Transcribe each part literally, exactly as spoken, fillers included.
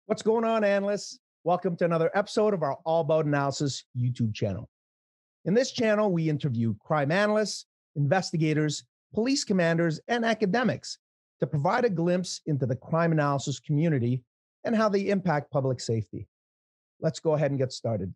What's going on, analysts? Welcome to another episode of our All About Analysis YouTube channel. In this channel, we interview crime analysts, investigators, police commanders, and academics to provide a glimpse into the crime analysis community and how they impact public safety. Let's go ahead and get started.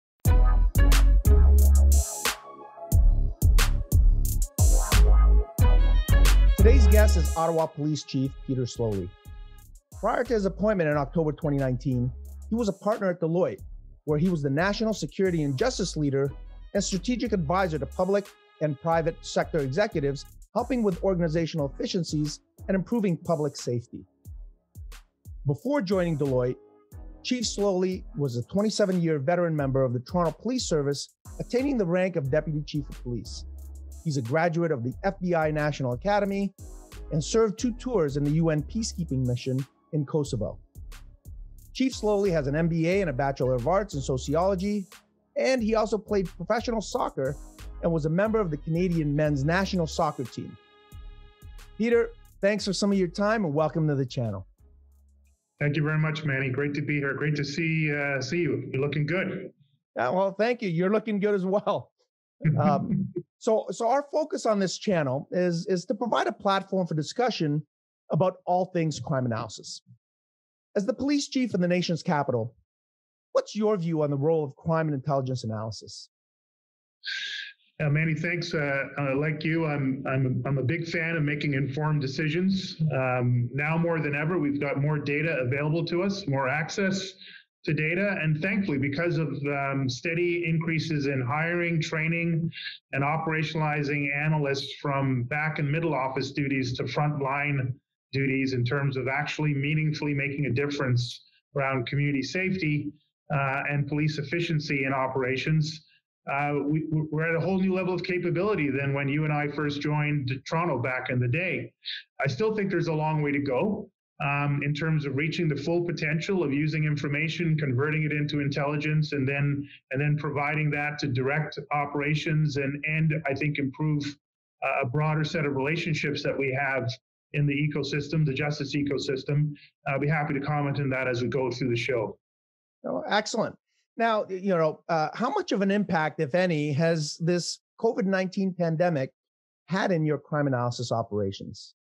Today's guest is Ottawa Police Chief Peter Sloly. Prior to his appointment in October twenty nineteen, he was a partner at Deloitte, where he was the National Security and Justice Leader and strategic advisor to public and private sector executives, helping with organizational efficiencies and improving public safety. Before joining Deloitte, Chief Sloly was a twenty-seven-year veteran member of the Toronto Police Service, attaining the rank of Deputy Chief of Police. He's a graduate of the F B I National Academy and served two tours in the U N peacekeeping mission in Kosovo. Chief Sloly has an M B A and a Bachelor of Arts in Sociology, and he also played professional soccer and was a member of the Canadian men's national soccer team. Peter, thanks for some of your time and welcome to the channel. Thank you very much, Manny. Great to be here. Great to see uh, see you. You're looking good. Yeah, well, thank you. You're looking good as well. Um, so, so our focus on this channel is, is to provide a platform for discussion about all things crime analysis. As the police chief in the nation's capital, what's your view on the role of crime and intelligence analysis? Uh, Manny, thanks. Uh, uh, like you, I'm I'm I'm a big fan of making informed decisions. Um, now more than ever, we've got more data available to us, more access to data, and thankfully, because of um, steady increases in hiring, training, and operationalizing analysts from back and middle office duties to frontline duties in terms of actually meaningfully making a difference around community safety uh, and police efficiency in operations. Uh, we, we're at a whole new level of capability than when you and I first joined Toronto back in the day. I still think there's a long way to go um, in terms of reaching the full potential of using information, converting it into intelligence, and then and then providing that to direct operations and, and I think improve uh, a broader set of relationships that we have in the ecosystem, the justice ecosystem. I'll be happy to comment on that as we go through the show. Oh, excellent. Now, you know, uh, how much of an impact, if any, has this COVID nineteen pandemic had in your crime analysis operations?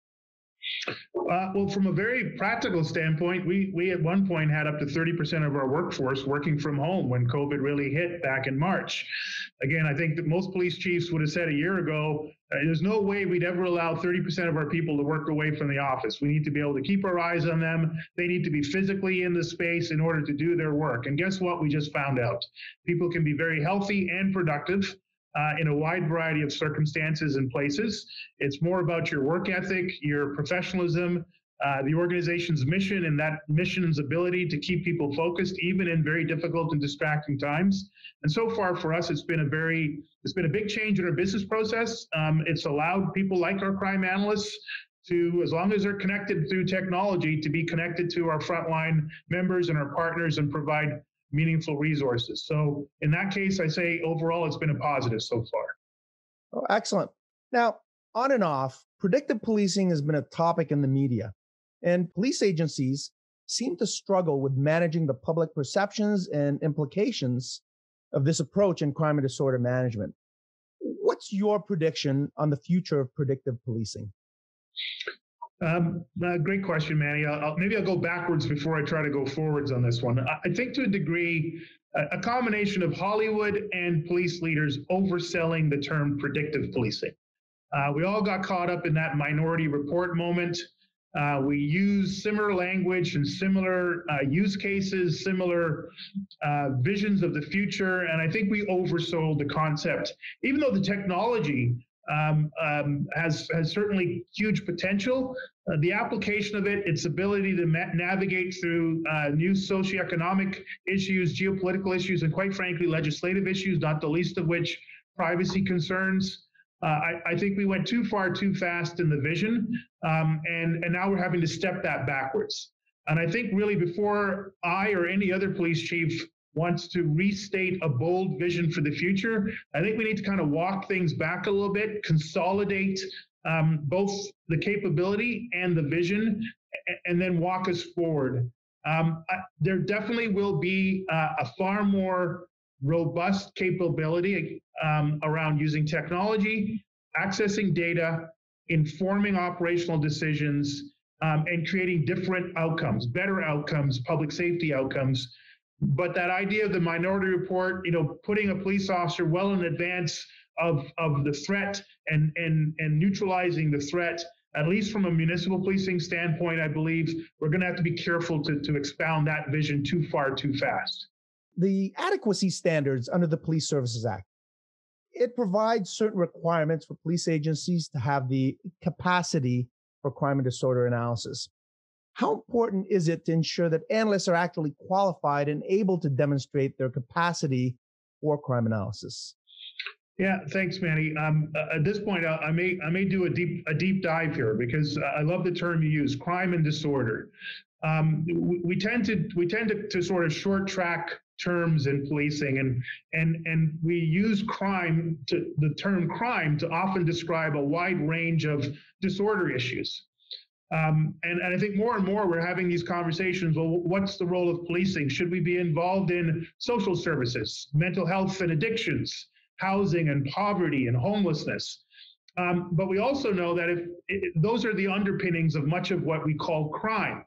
Uh, well, from a very practical standpoint, we we at one point had up to thirty percent of our workforce working from home when COVID really hit back in March. Again, I think that most police chiefs would have said a year ago, uh, there's no way we'd ever allow thirty percent of our people to work away from the office. We need to be able to keep our eyes on them. They need to be physically in the space in order to do their work. And guess what? We just found out. People can be very healthy and productive Uh, in a wide variety of circumstances and places. It's more about your work ethic, your professionalism, uh, the organization's mission, and that mission's ability to keep people focused, even in very difficult and distracting times. And so far for us, it's been a very, it's been a big change in our business process. Um, it's allowed people like our crime analysts to, as long as they're connected through technology, to be connected to our frontline members and our partners and provide meaningful resources. So in that case, I say overall, it's been a positive so far. Oh, excellent. Now, on and off, predictive policing has been a topic in the media, and police agencies seem to struggle with managing the public perceptions and implications of this approach in crime and disorder management. What's your prediction on the future of predictive policing? Um, uh, great question, Manny. I'll, I'll, maybe I'll go backwards before I try to go forwards on this one. I, I think to a degree, a, a combination of Hollywood and police leaders overselling the term predictive policing. Uh, we all got caught up in that Minority Report moment. Uh, we use similar language and similar uh, use cases, similar uh, visions of the future, and I think we oversold the concept. Even though the technology Um, um, has has certainly huge potential. Uh, the application of it, its ability to ma- navigate through uh, new socioeconomic issues, geopolitical issues, and quite frankly, legislative issues, not the least of which privacy concerns. Uh, I, I think we went too far too fast in the vision, um, and, and now we're having to step that backwards. And I think really before I or any other police chief wants to restate a bold vision for the future, I think we need to kind of walk things back a little bit, consolidate um, both the capability and the vision, and then walk us forward. Um, I, there definitely will be uh, a far more robust capability um, around using technology, accessing data, informing operational decisions, um, and creating different outcomes, better outcomes, public safety outcomes. But that idea of the minority report, you know, putting a police officer well in advance of, of the threat and, and, and neutralizing the threat, at least from a municipal policing standpoint, I believe we're going to have to be careful to, to expound that vision too far, too fast. The adequacy standards under the Police Services Act, it provides certain requirements for police agencies to have the capacity for crime and disorder analysis. How important is it to ensure that analysts are actually qualified and able to demonstrate their capacity for crime analysis? Yeah, thanks, Manny. Um, uh, at this point, I, I may I may do a deep a deep dive here because I love the term you use, crime and disorder. Um, we, we tend to we tend to, to sort of short track terms in policing, and and and we use crime to the term crime to often describe a wide range of disorder issues. Um, and, and I think more and more we're having these conversations. Well, what's the role of policing? Should we be involved in social services, mental health and addictions, housing and poverty and homelessness? Um, but we also know that if it, those are the underpinnings of much of what we call crime.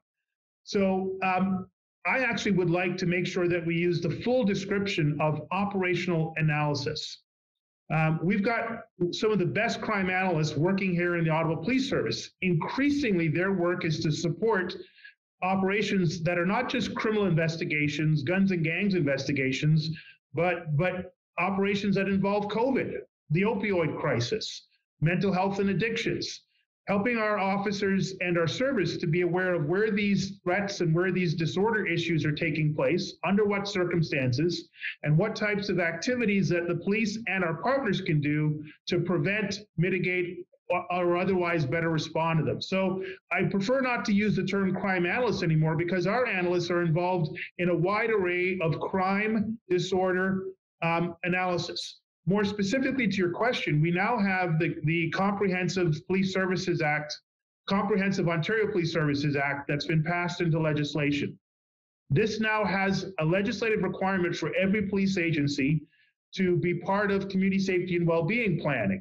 So um, I actually would like to make sure that we use the full description of operational analysis. Um, we've got some of the best crime analysts working here in the Ottawa Police Service. Increasingly, their work is to support operations that are not just criminal investigations, guns and gangs investigations, but, but operations that involve COVID, the opioid crisis, mental health and addictions, helping our officers and our service to be aware of where these threats and where these disorder issues are taking place, under what circumstances, and what types of activities that the police and our partners can do to prevent, mitigate, or otherwise better respond to them. So I prefer not to use the term crime analyst anymore because our analysts are involved in a wide array of crime, disorder, um, analysis. More specifically to your question, we now have the, the Comprehensive Police Services Act, Comprehensive Ontario Police Services Act that's been passed into legislation. This now has a legislative requirement for every police agency to be part of community safety and well-being planning.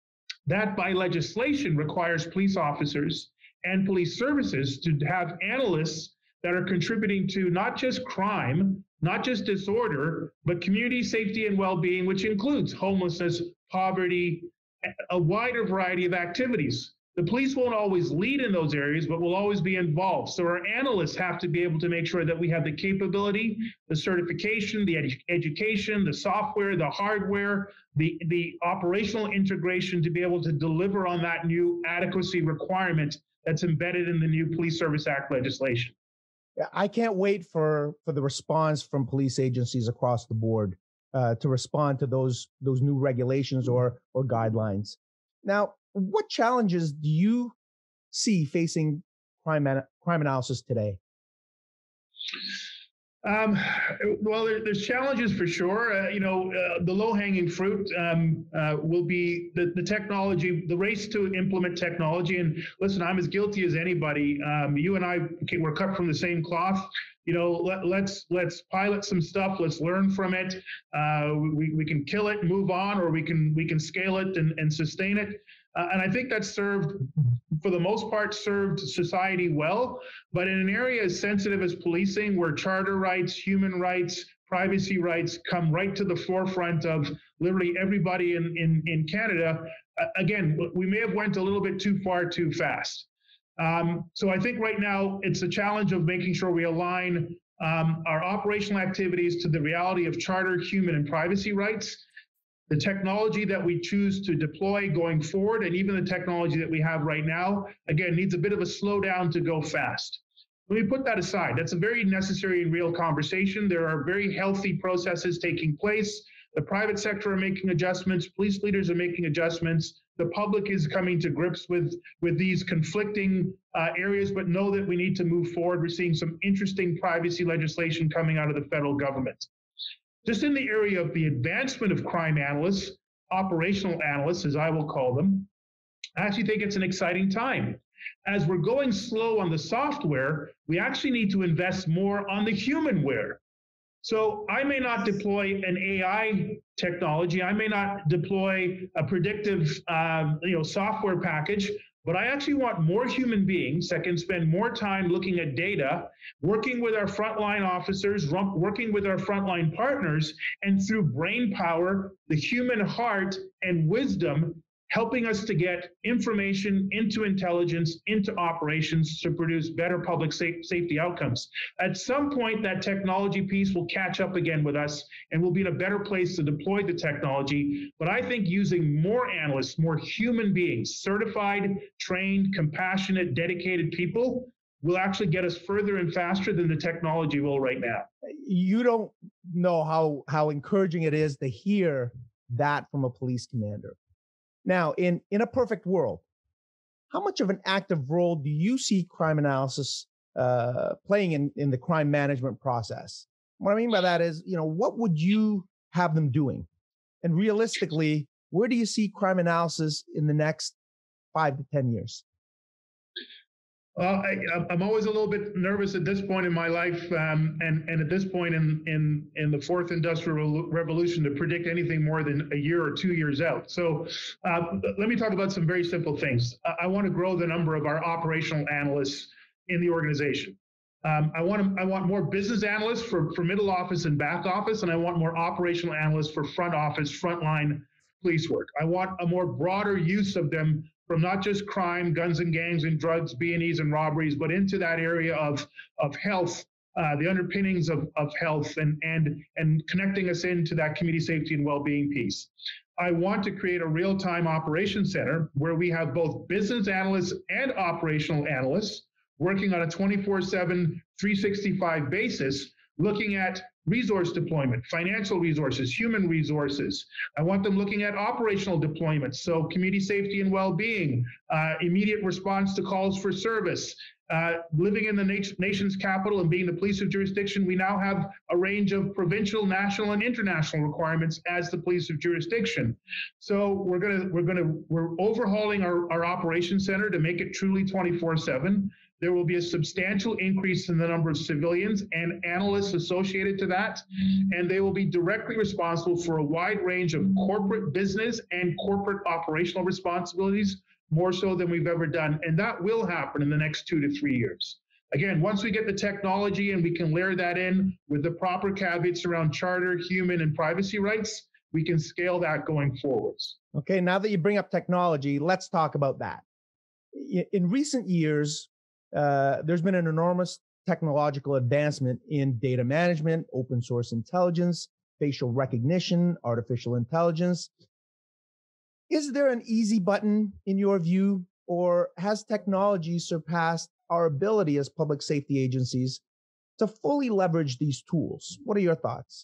That by legislation requires police officers and police services to have analysts that are contributing to not just crime, not just disorder, but community safety and well-being, which includes homelessness, poverty, a wider variety of activities. The police won't always lead in those areas, but will always be involved. So our analysts have to be able to make sure that we have the capability, the certification, the edu- education, the software, the hardware, the, the operational integration to be able to deliver on that new adequacy requirement that's embedded in the new Police Service Act legislation. I can't wait for, for the response from police agencies across the board uh, to respond to those those new regulations or or guidelines. Now, what challenges do you see facing crime crime analysis today? Um, well, there, there's challenges for sure. Uh, you know, uh, the low-hanging fruit um, uh, will be the, the technology, the race to implement technology. And listen, I'm as guilty as anybody. Um, you and I were cut from the same cloth. You know, let, let's let's pilot some stuff. Let's learn from it. Uh, we we can kill it, move on, or we can we can scale it and, and sustain it. Uh, and I think that's served, for the most part, served society well. But in an area as sensitive as policing, where charter rights, human rights, privacy rights come right to the forefront of literally everybody in, in, in Canada, uh, again, we may have went a little bit too far too fast. Um, so I think right now it's a challenge of making sure we align um, our operational activities to the reality of charter, human, and privacy rights. The technology that we choose to deploy going forward, and even the technology that we have right now, again, needs a bit of a slowdown to go fast. Let me put that aside. That's a very necessary and real conversation. There are very healthy processes taking place. The private sector are making adjustments. Police leaders are making adjustments. The public is coming to grips with, with these conflicting uh, areas, but know that we need to move forward. We're seeing some interesting privacy legislation coming out of the federal government. Just in the area of the advancement of crime analysts, operational analysts, as I will call them, I actually think it's an exciting time. As we're going slow on the software, we actually need to invest more on the human-ware. So I may not deploy an A I technology, I may not deploy a predictive um, you know, software package, but I actually want more human beings that can spend more time looking at data, working with our frontline officers, working with our frontline partners, and through brain power, the human heart and wisdom, helping us to get information into intelligence, into operations to produce better public sa- safety outcomes. At some point, that technology piece will catch up again with us and we'll be in a better place to deploy the technology. But I think using more analysts, more human beings, certified, trained, compassionate, dedicated people will actually get us further and faster than the technology will right now. You don't know how, how encouraging it is to hear that from a police commander. Now, in, in a perfect world, how much of an active role do you see crime analysis uh, playing in, in the crime management process? What I mean by that is, you know, what would you have them doing? And realistically, where do you see crime analysis in the next five to ten years? Well, I, I'm always a little bit nervous at this point in my life, um, and and at this point in in in the fourth industrial revolution, to predict anything more than a year or two years out. So, uh, let me talk about some very simple things. I, I want to grow the number of our operational analysts in the organization. Um, I want to, I want more business analysts for for middle office and back office, and I want more operational analysts for front office, frontline police work. I want a more broader use of them, from not just crime, guns and gangs and drugs, B and Es and robberies, but into that area of, of health, uh, the underpinnings of, of health, and, and, and connecting us into that community safety and well-being piece. I want to create a real-time operations center where we have both business analysts and operational analysts working on a twenty-four seven, three sixty-five basis, looking at resource deployment, financial resources, human resources. I want them looking at operational deployments, so community safety and well-being, uh, immediate response to calls for service. Uh, living in the nat- nation's capital and being the police of jurisdiction, we now have a range of provincial, national, and international requirements as the police of jurisdiction. So we're gonna, we're gonna, we're overhauling our, our operations center to make it truly twenty-four seven. There will be a substantial increase in the number of civilians and analysts associated to that, and they will be directly responsible for a wide range of corporate business and corporate operational responsibilities, more so than we've ever done. And that will happen in the next two to three years. Again, once we get the technology and we can layer that in with the proper caveats around charter, human, and privacy rights, we can scale that going forwards. Okay, now that you bring up technology, let's talk about that. In recent years, Uh, there's been an enormous technological advancement in data management, open source intelligence, facial recognition, artificial intelligence. Is there an easy button in your view, or has technology surpassed our ability as public safety agencies to fully leverage these tools? What are your thoughts?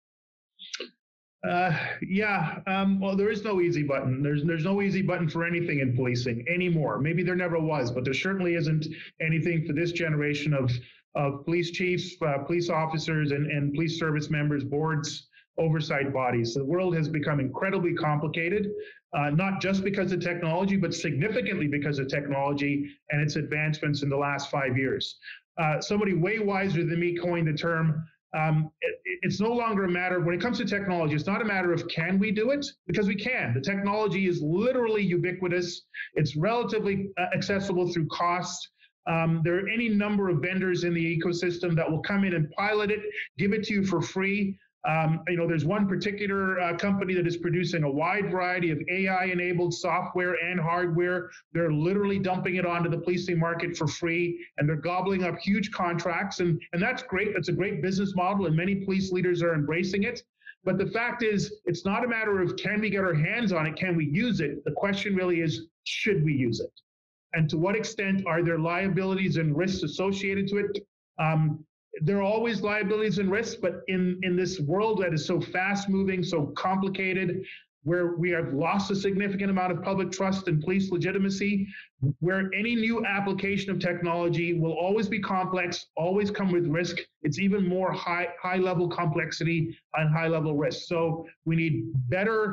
Uh, yeah, um, well, there is no easy button. There's there's no easy button for anything in policing anymore. Maybe there never was, but there certainly isn't anything for this generation of of police chiefs, uh, police officers, and, and police service members, boards, oversight bodies. The world has become incredibly complicated, uh, not just because of technology, but significantly because of technology and its advancements in the last five years. Uh, somebody way wiser than me coined the term. Um, it, it's no longer a matter, when it comes to technology, it's not a matter of can we do it? Because we can. The technology is literally ubiquitous. It's relatively uh, accessible through cost. Um, there are any number of vendors in the ecosystem that will come in and pilot it, give it to you for free. Um, you know, there's one particular uh, company that is producing a wide variety of A I-enabled software and hardware. They're literally dumping it onto the policing market for free, and they're gobbling up huge contracts, and, and that's great. That's a great business model, and many police leaders are embracing it. But the fact is, it's not a matter of can we get our hands on it, can we use it? The question really is, should we use it? And to what extent are there liabilities and risks associated to it? Um, There are always liabilities and risks, but in, in this world that is so fast moving, so complicated, where we have lost a significant amount of public trust and police legitimacy, where any new application of technology will always be complex, always come with risk. It's even more high, high level complexity and high level risk. So we need better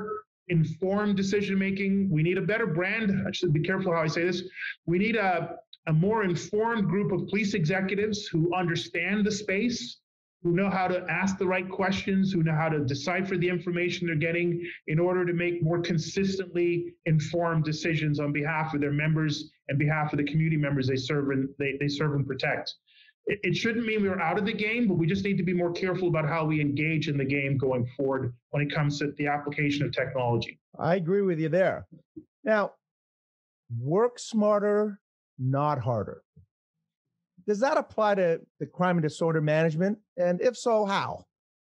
informed decision making. We need a better brand. I should be careful how I say this. We need a, a more informed group of police executives who understand the space, who know how to ask the right questions, who know how to decipher the information they're getting in order to make more consistently informed decisions on behalf of their members and behalf of the community members they serve and they, they serve and protect. It, it shouldn't mean we're out of the game, but we just need to be more careful about how we engage in the game going forward when it comes to the application of technology. I agree with you there. Now, work smarter, not harder. Does that apply to the crime and disorder management? And if so, how?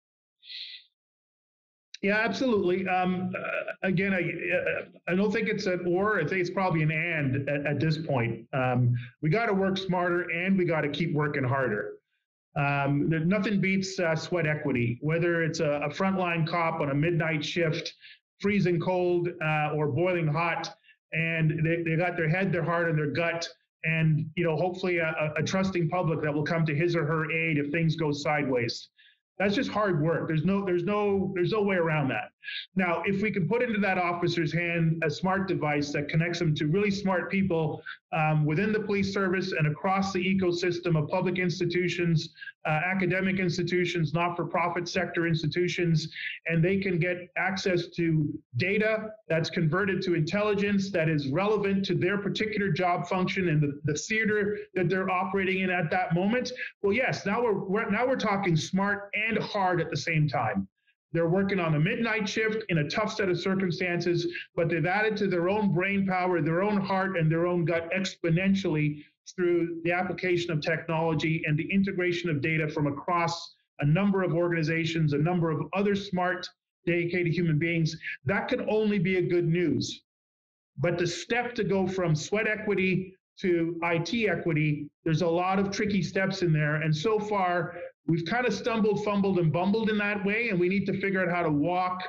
Yeah, absolutely. Um, uh, again, I, uh, I don't think it's an or, I think it's probably an and at, at this point. Um, we got to work smarter and we got to keep working harder. Um, there, nothing beats uh, sweat equity, whether it's a, a frontline cop on a midnight shift, freezing cold uh, or boiling hot, and they, they got their head, their heart, and their gut, and you know, hopefully a, a trusting public that will come to his or her aid if things go sideways. That's just hard work. There's no, there's no, there's no way around that. Now, if we can put into that officer's hand a smart device that connects them to really smart people um, within the police service and across the ecosystem of public institutions, uh, academic institutions, not-for-profit sector institutions, and they can get access to data that's converted to intelligence that is relevant to their particular job function and the, the theater that they're operating in at that moment. Well, yes, now we're, we're now we're talking smart and hard at the same time. They're working on a midnight shift in a tough set of circumstances, but they've added to their own brain power, their own heart, and their own gut exponentially through the application of technology and the integration of data from across a number of organizations, a number of other smart, dedicated human beings. That could only be a good news. But the step to go from sweat equity to I T equity, there's a lot of tricky steps in there. And so far, we've kind of stumbled, fumbled, and bumbled in that way, and we need to figure out how to walk,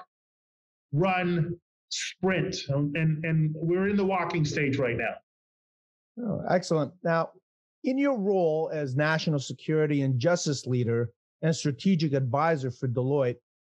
run, sprint, and, and we're in the walking stage right now. Oh, excellent. Now, in your role as National Security and Justice Leader and Strategic Advisor for Deloitte,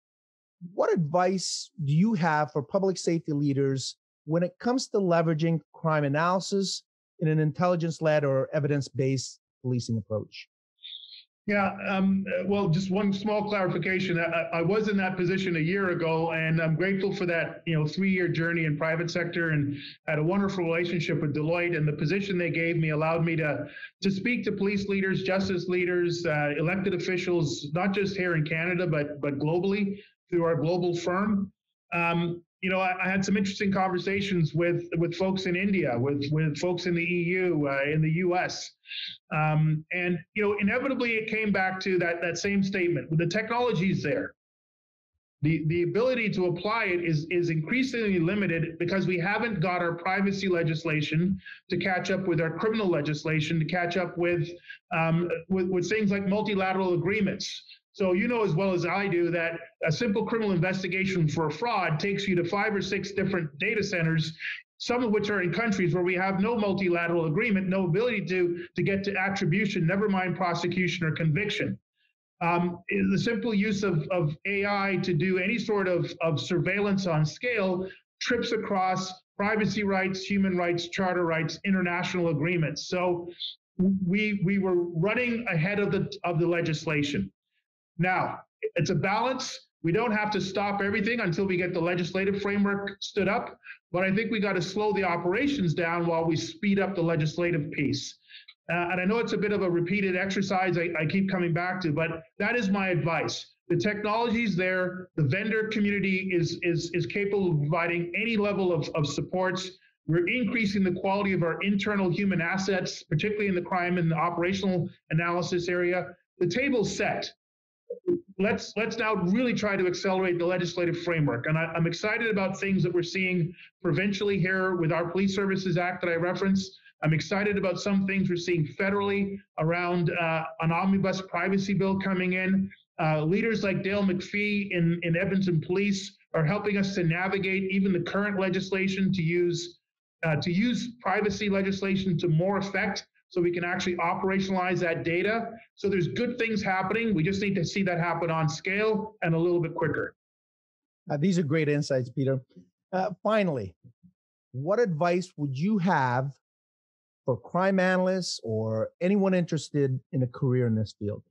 what advice do you have for public safety leaders when it comes to leveraging crime analysis in an intelligence-led or evidence-based policing approach? Yeah, um, well, just one small clarification. I, I was in that position a year ago, and I'm grateful for that, you know, three-year journey in private sector, and had a wonderful relationship with Deloitte. And the position they gave me allowed me to to speak to police leaders, justice leaders, uh, elected officials, not just here in Canada, but but globally through our global firm. Um, you know, I, I had some interesting conversations with with folks in India, with with folks in the E U, uh, in the U S. Um, and, you know, inevitably it came back to that, that same statement. The technology is there. The, the ability to apply it is, is increasingly limited because we haven't got our privacy legislation to catch up with our criminal legislation, to catch up with, um, with, with things like multilateral agreements. So you know as well as I do that a simple criminal investigation for a fraud takes you to five or six different data centers, some of which are in countries where we have no multilateral agreement, no ability to, to get to attribution, never mind prosecution or conviction. Um, the simple use of, of A I to do any sort of, of surveillance on scale trips across privacy rights, human rights, charter rights, international agreements. So we, we were running ahead of the, of the legislation. Now, it's a balance. We don't have to stop everything until we get the legislative framework stood up, but I think we got to slow the operations down while we speed up the legislative piece. Uh, and I know it's a bit of a repeated exercise I, I keep coming back to, but that is my advice. The technology's there. The vendor community is, is, is capable of providing any level of, of supports. We're increasing the quality of our internal human assets, particularly in the crime and the operational analysis area. The table's set. Let's let's now really try to accelerate the legislative framework. And I, I'm excited about things that we're seeing provincially here with our Police Services Act that I referenced. I'm excited about some things we're seeing federally around uh, an omnibus privacy bill coming in. Uh, leaders like Dale McPhee in, in Edmonton Police are helping us to navigate even the current legislation to use uh, to use privacy legislation to more effect, so we can actually operationalize that data. So there's good things happening. We just need to see that happen on scale and a little bit quicker. Uh, these are great insights, Peter. Uh, finally, what advice would you have for crime analysts or anyone interested in a career in this field?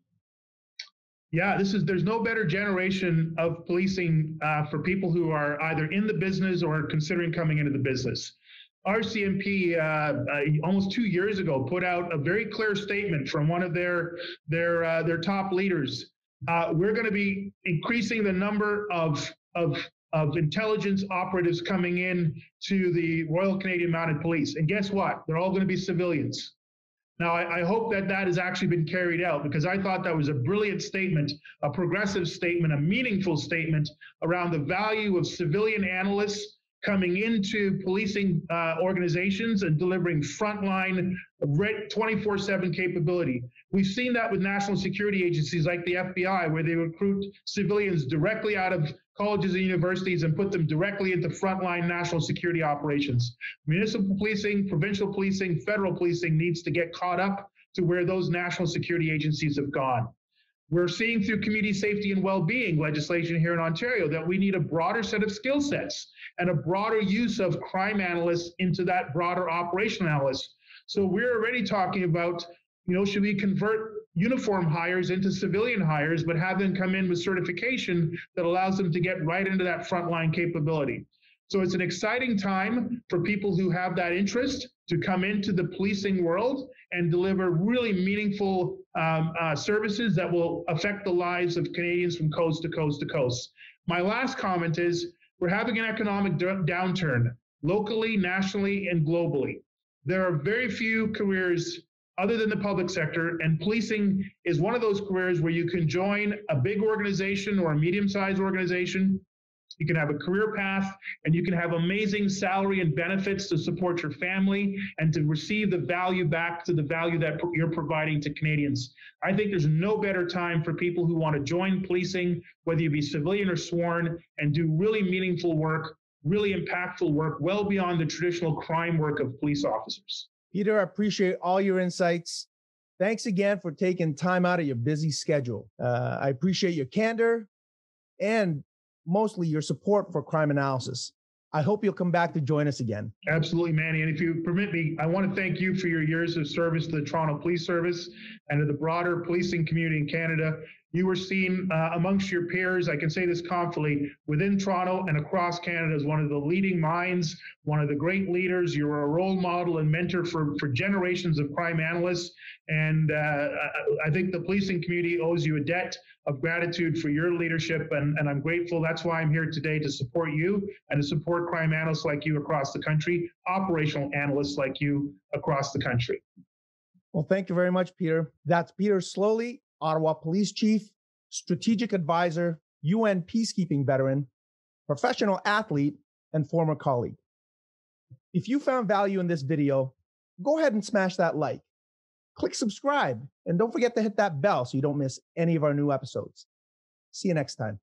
Yeah, this is, there's no better generation of policing uh, for people who are either in the business or considering coming into the business. R C M P uh, uh, almost two years ago put out a very clear statement from one of their their uh, their top leaders. Uh, we're going to be increasing the number of of of intelligence operatives coming in to the Royal Canadian Mounted Police, and guess what? They're all going to be civilians. Now, I, I hope that that has actually been carried out, because I thought that was a brilliant statement, a progressive statement, a meaningful statement around the value of civilian analysts coming into policing uh, organizations and delivering frontline twenty-four seven capability. We've seen that with national security agencies like the F B I, where they recruit civilians directly out of colleges and universities and put them directly into frontline national security operations. Municipal policing, provincial policing, federal policing needs to get caught up to where those national security agencies have gone. We're seeing through community safety and well-being legislation here in Ontario that we need a broader set of skill sets and a broader use of crime analysts into that broader operational analysts. So we're already talking about, you know, should we convert uniform hires into civilian hires, but have them come in with certification that allows them to get right into that frontline capability. So it's an exciting time for people who have that interest to come into the policing world and deliver really meaningful um, uh, services that will affect the lives of Canadians from coast to coast to coast. My last comment is, we're having an economic d- downturn locally, nationally, and globally. There are very few careers other than the public sector, and policing is one of those careers where you can join a big organization or a medium-sized organization. You can have a career path, and you can have amazing salary and benefits to support your family and to receive the value back to the value that you're providing to Canadians. I think there's no better time for people who want to join policing, whether you be civilian or sworn, and do really meaningful work, really impactful work, well beyond the traditional crime work of police officers. Peter, I appreciate all your insights. Thanks again for taking time out of your busy schedule. Uh, I appreciate your candor and mostly your support for crime analysis. I hope you'll come back to join us again. Absolutely, Manny. And if you permit me, I want to thank you for your years of service to the Toronto Police Service and to the broader policing community in Canada. You were seen uh, amongst your peers, I can say this confidently, within Toronto and across Canada as one of the leading minds, one of the great leaders. You were a role model and mentor for, for generations of crime analysts. And uh, I think the policing community owes you a debt of gratitude for your leadership, and, and I'm grateful. That's why I'm here today, to support you and to support crime analysts like you across the country, operational analysts like you across the country. Well, thank you very much, Peter. That's Peter Sloly, Ottawa Police Chief, Strategic Advisor, U N Peacekeeping Veteran, professional athlete, and former colleague. If you found value in this video, go ahead and smash that like. Click subscribe, and don't forget to hit that bell so you don't miss any of our new episodes. See you next time.